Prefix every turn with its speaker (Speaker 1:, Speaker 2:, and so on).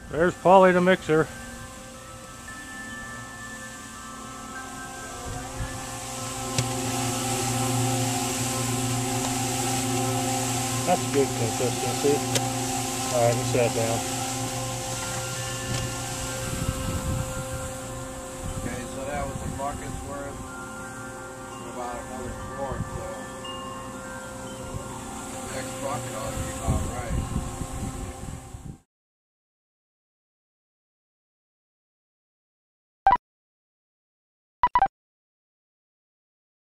Speaker 1: There's Polly the mixer. That's good consistency. Alright, let's set it down.
Speaker 2: Okay, so that was a bucket's worth, about another quart, so the next bucket ought to be about right.